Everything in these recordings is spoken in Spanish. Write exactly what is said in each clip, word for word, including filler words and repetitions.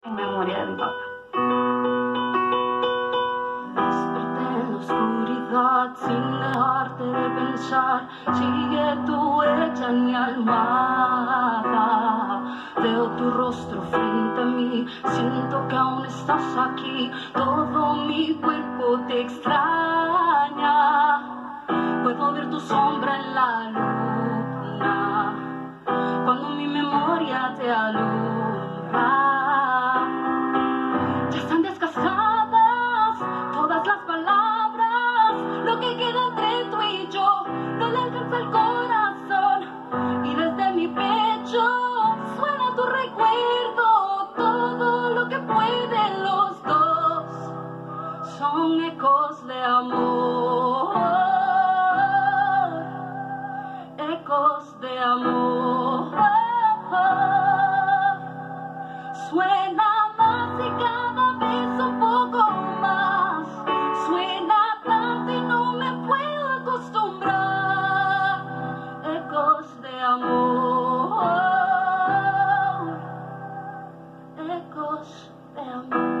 En memoria de mi papá. Desperté en la oscuridad sin dejarte de pensar. Sigue tu hecha en mi almohada. Veo tu rostro frente a mí. Siento que aún estás aquí. Todo mi cuerpo te extraña. Puedo ver tu sombra en la luna. Cuando mi memoria te alumbra. Ya están desgastadas todas las palabras. Lo que queda entre tú y yo no le alcanza el corazón. Y desde mi pecho suena tu recuerdo. Todo lo que pueden los dos son ecos de amor. Ecos de amor. Suena más y cada vez un poco más. Suena tanto y no me puedo acostumbrar. Ecos de amor. Ecos de amor.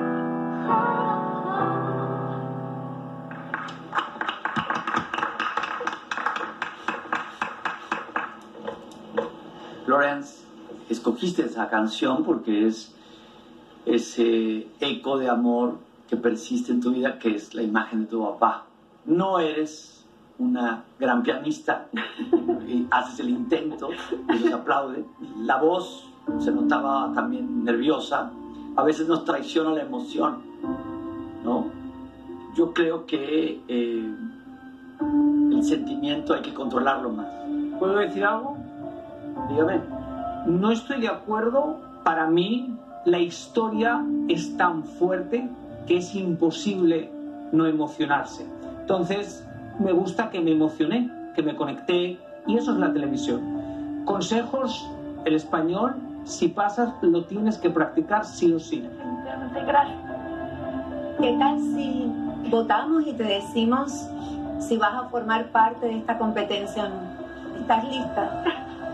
Florence, escogiste esa canción porque es ese eco de amor que persiste en tu vida, que es la imagen de tu papá. No eres una gran pianista, y haces el intento, eso se aplaude. La voz se notaba también nerviosa, a veces nos traiciona la emoción, ¿no? Yo creo que eh, el sentimiento hay que controlarlo más. ¿Puedo decir algo? Dígame. No estoy de acuerdo. Para mí la historia es tan fuerte que es imposible no emocionarse. Entonces me gusta que me emocioné, que me conecté, y eso es la televisión. Consejos: el español, si pasas, lo tienes que practicar sí o sí. Definitivamente, gracias. ¿Qué tal si votamos y te decimos si vas a formar parte de esta competencia o no? ¿Estás lista?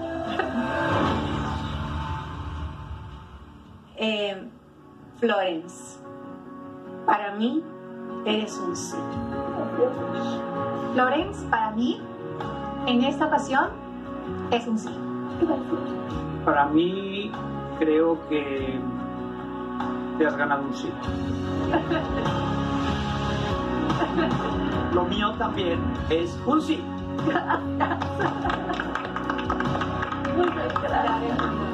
Eh, Florence, para mí eres un sí. Florence, para mí, en esta ocasión, es un sí. Para mí, creo que te has ganado un sí. Lo mío también es un sí. Muchas gracias.